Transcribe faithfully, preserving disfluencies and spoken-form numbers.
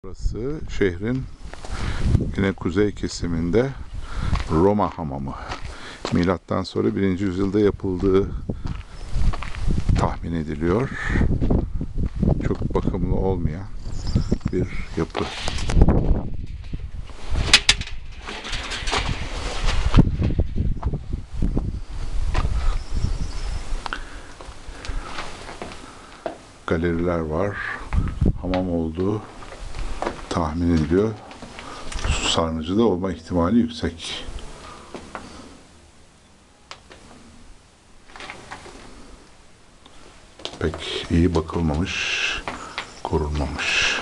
Burası şehrin yine kuzey kesiminde Roma hamamı. Milattan sonra birinci yüzyılda yapıldığı tahmin ediliyor. Çok bakımlı olmayan bir yapı. Galeriler var. Hamam olduğu tahmin ediliyor. Su sarnıcı da olma ihtimali yüksek. Pek iyi bakılmamış, korunmamış.